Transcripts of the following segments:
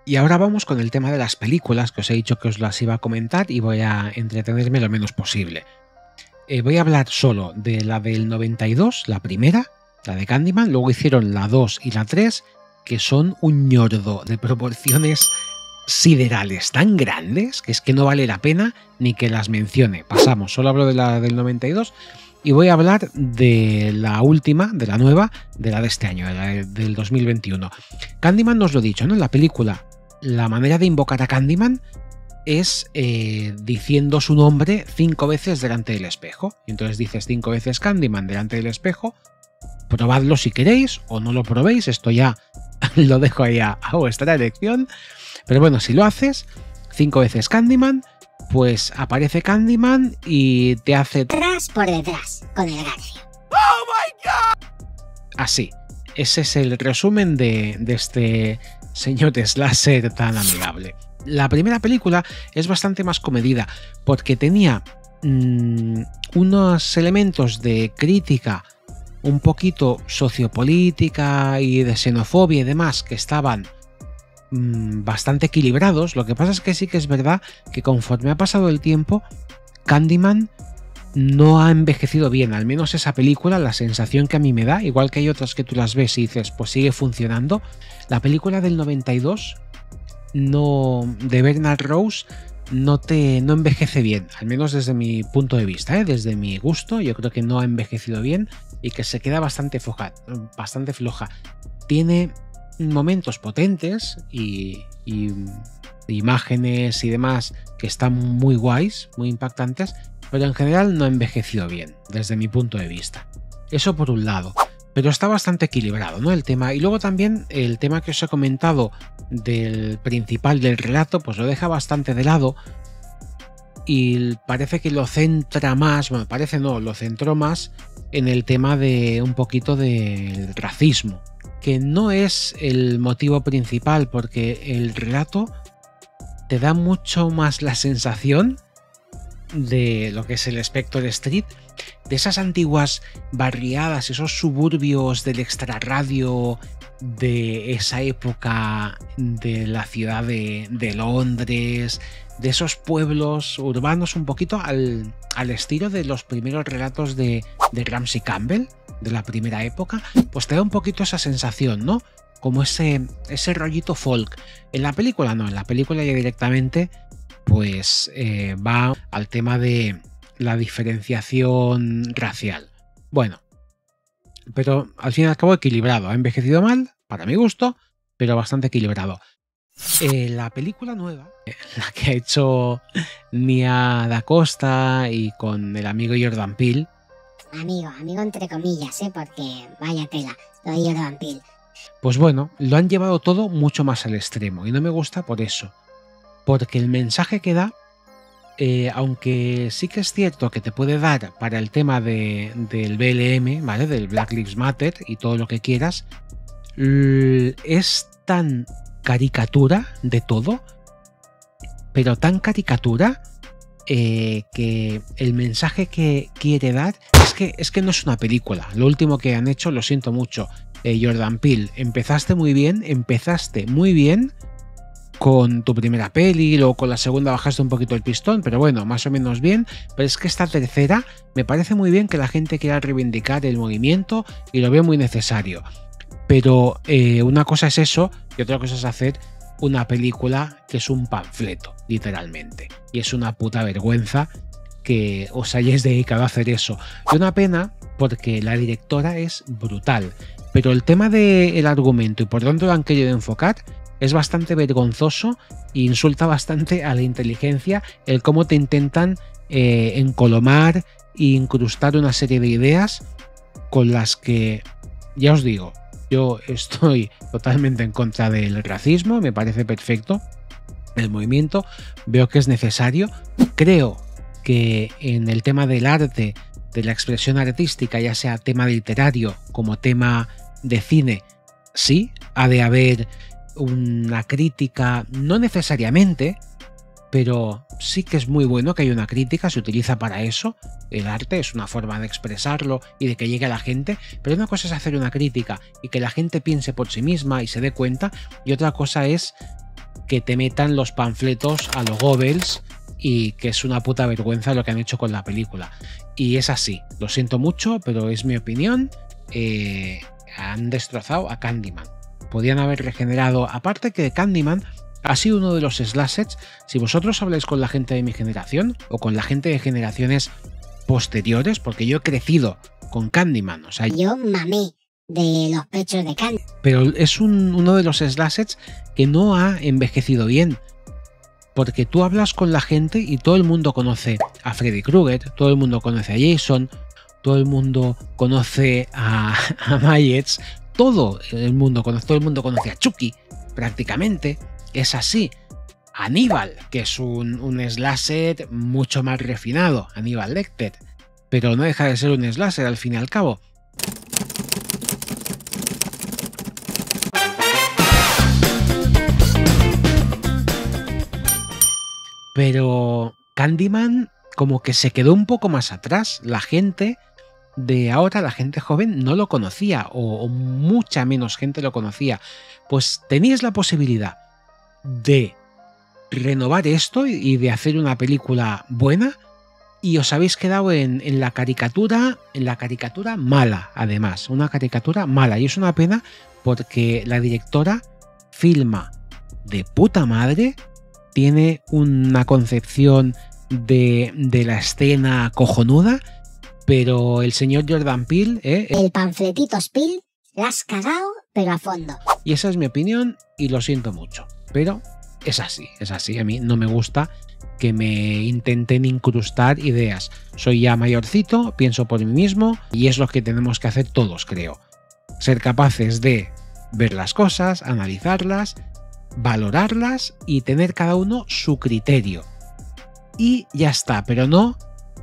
Y ahora vamos con el tema de las películas, que os he dicho que os las iba a comentar y voy a entretenerme lo menos posible. Voy a hablar solo de la del 92, la primera, la de Candyman, luego hicieron la 2 y la 3, que son un ñordo de proporciones siderales tan grandes que es que no vale la pena ni que las mencione. Pasamos, solo hablo de la del 92 y voy a hablar de la última, de la nueva, de la de este año, de la del 2021. Candyman, no os lo he dicho, ¿no? En la película, la manera de invocar a Candyman es diciendo su nombre 5 veces delante del espejo. Y entonces dices 5 veces Candyman delante del espejo. Probadlo si queréis o no lo probéis, esto ya lo dejo ahí a vuestra elección. Pero bueno, si lo haces 5 veces Candyman, pues aparece Candyman y te hace tras por detrás, con elegancia. ¡Oh my God! Así. Ese es el resumen de este señor slasher tan amigable. La primera película es bastante más comedida porque tenía unos elementos de crítica un poquito sociopolítica y de xenofobia y demás que estaban bastante equilibrados. Lo que pasa es que sí que es verdad que conforme ha pasado el tiempo, Candyman no ha envejecido bien, al menos esa película, la sensación que a mí me da, igual que hay otras que tú las ves y dices, pues sigue funcionando. La película del 92 de Bernard Rose no envejece bien, al menos desde mi punto de vista, desde mi gusto, yo creo que no ha envejecido bien y que se queda bastante floja. Tiene momentos potentes y imágenes y demás que están muy guays, muy impactantes, pero en general no ha envejecido bien, desde mi punto de vista. Eso por un lado. Pero está bastante equilibrado, ¿no? El tema. Y luego también el tema que os he comentado del principal del relato, pues lo deja bastante de lado. Y parece que lo centra más, bueno, parece no, lo centró más en el tema de un poquito del racismo. Que no es el motivo principal, porque el relato te da mucho más la sensación de lo que es el Spectre Street, de esas antiguas barriadas, esos suburbios del extrarradio de esa época de la ciudad de Londres, de esos pueblos urbanos un poquito al estilo de los primeros relatos de Ramsey Campbell, de la primera época, pues te da un poquito esa sensación, ¿no? Como ese rollito folk. En la película no, en la película ya directamente pues va al tema de la diferenciación racial. Bueno, pero al fin y al cabo equilibrado. Ha envejecido mal, para mi gusto, pero bastante equilibrado. La película nueva, la que ha hecho Nia Da Costa y con el amigo Jordan Peele. Amigo entre comillas, porque vaya tela, lo de Jordan Peele. Pues bueno, lo han llevado todo mucho más al extremo y no me gusta por eso. Porque el mensaje que da, aunque sí que es cierto que te puede dar para el tema del BLM, ¿vale? Del Black Lives Matter y todo lo que quieras, es tan caricatura de todo, pero tan caricatura que el mensaje que quiere dar es que no es una película. Lo último que han hecho, lo siento mucho, Jordan Peele, empezaste muy bien con tu primera peli, luego con la segunda bajaste un poquito el pistón, pero bueno, más o menos bien. Pero es que esta tercera me parece muy bien que la gente quiera reivindicar el movimiento y lo veo muy necesario. Pero una cosa es eso y otra cosa es hacer una película que es un panfleto, literalmente. Y es una puta vergüenza que os hayáis dedicado a hacer eso. Y una pena porque la directora es brutal. Pero el tema del argumento y por dónde lo han querido enfocar es bastante vergonzoso e insulta bastante a la inteligencia el cómo te intentan encolomar e incrustar una serie de ideas con las que, ya os digo, yo estoy totalmente en contra del racismo, me parece perfecto el movimiento, veo que es necesario, creo que en el tema del arte, de la expresión artística, ya sea tema literario como tema de cine, sí, ha de haber una crítica, no necesariamente, pero sí que es muy bueno que haya una crítica, se utiliza para eso, el arte es una forma de expresarlo y de que llegue a la gente, pero una cosa es hacer una crítica y que la gente piense por sí misma y se dé cuenta, y otra cosa es que te metan los panfletos a los Goebbels y que es una puta vergüenza lo que han hecho con la película. Y es así, lo siento mucho, pero es mi opinión. Han destrozado a Candyman. Podían haber regenerado, aparte que Candyman ha sido uno de los slashers. Si vosotros habláis con la gente de mi generación o con la gente de generaciones posteriores, porque yo he crecido con Candyman, o sea, Yo mamé de los pechos de Candy. pero es uno de los slashers que no ha envejecido bien, porque tú hablas con la gente y todo el mundo conoce a Freddy Krueger, todo el mundo conoce a Jason, todo el mundo conoce a Myers, todo el mundo conoce a Chucky, prácticamente. Es así. Aníbal, que es un slasher mucho más refinado, Aníbal Lecter, pero no deja de ser un slasher al fin y al cabo. Pero Candyman como que se quedó un poco más atrás. La gente de ahora, la gente joven, no lo conocía o mucha menos gente lo conocía. Pues teníais la posibilidad de renovar esto y de hacer una película buena y os habéis quedado en la caricatura mala, además, una caricatura mala, y es una pena porque la directora filma de puta madre, tiene una concepción de la escena cojonuda, pero el señor Jordan Peele, El panfletito Spill, la has cagado, pero a fondo. y esa es mi opinión y lo siento mucho, pero es así, a mí no me gusta que me intenten incrustar ideas. Soy ya mayorcito, pienso por mí mismo y es lo que tenemos que hacer todos, creo. Ser capaces de ver las cosas, analizarlas, valorarlas y tener cada uno su criterio. Y ya está, pero no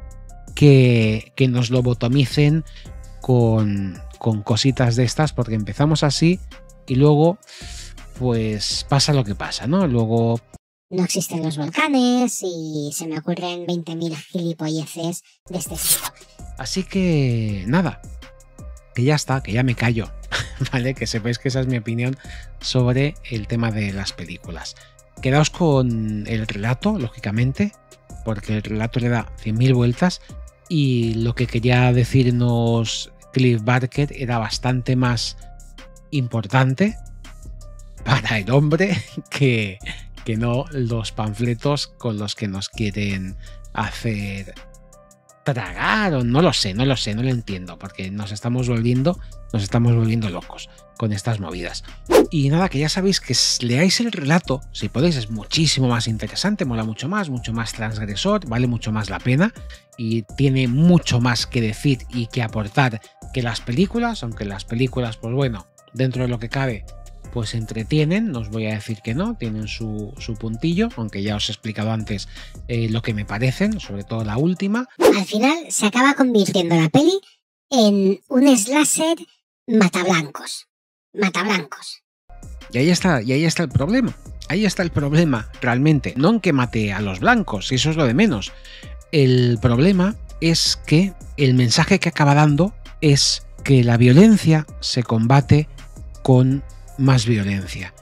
que nos lobotomicen con cositas de estas, porque empezamos así y luego pues pasa lo que pasa, ¿no? Luego No existen los volcanes y se me ocurren 20.000 gilipolleces de este estilo. así que nada, que ya está, que ya me callo, ¿vale? Que sepáis que esa es mi opinión sobre el tema de las películas. Quedaos con el relato, lógicamente, porque el relato le da 100.000 vueltas y lo que quería decirnos Cliff Barker era bastante más importante para el hombre que no los panfletos con los que nos quieren hacer tragar, o no lo sé, no lo entiendo, porque nos estamos volviendo locos con estas movidas. Y nada, que ya sabéis que leáis el relato, si podéis, es muchísimo más interesante, mola mucho más transgresor, vale mucho más la pena y tiene mucho más que decir y que aportar que las películas, aunque las películas, pues bueno, dentro de lo que cabe, pues entretienen, no os voy a decir que no, tienen su puntillo, aunque ya os he explicado antes lo que me parecen, sobre todo la última. Al final se acaba convirtiendo la peli en un slasher matablancos. Matablancos. Y ahí está el problema. Ahí está el problema, realmente. No en que mate a los blancos, eso es lo de menos. El problema es que el mensaje que acaba dando es que la violencia se combate con más violencia.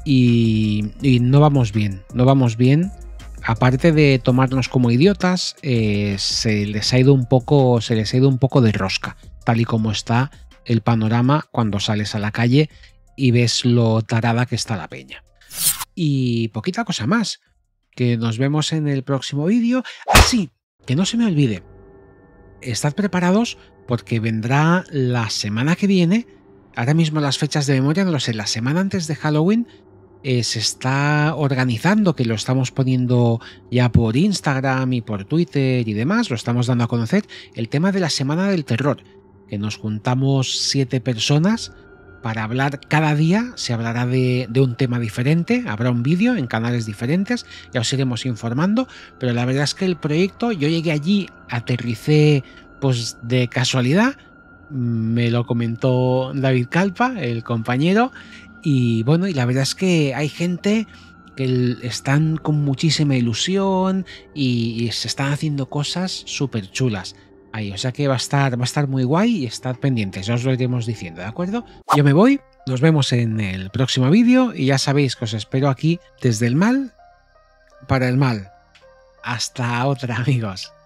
Y no vamos bien, Aparte de tomarnos como idiotas, se les ha ido un poco de rosca, tal y como está el panorama cuando sales a la calle y ves lo tarada que está la peña. Y poquita cosa más, que nos vemos en el próximo vídeo. Así, que no se me olvide, estad preparados porque vendrá la semana que viene. Ahora mismo las fechas de memoria no lo sé, la semana antes de Halloween se está organizando, que lo estamos poniendo ya por Instagram y por Twitter y demás, lo estamos dando a conocer, el tema de la Semana del Terror, que nos juntamos 7 personas para hablar cada día, se hablará de un tema diferente, habrá un vídeo en canales diferentes, ya os iremos informando, pero la verdad es que el proyecto, yo llegué allí, aterricé pues de casualidad, me lo comentó David Calpa, el compañero, y bueno, y la verdad es que hay gente que están con muchísima ilusión y se están haciendo cosas súper chulas ahí, o sea que va a estar muy guay y estad pendientes, ya os lo iremos diciendo, ¿de acuerdo? Yo me voy, Nos vemos en el próximo vídeo y ya sabéis que os espero aquí desde el mal para el mal. Hasta otra, amigos.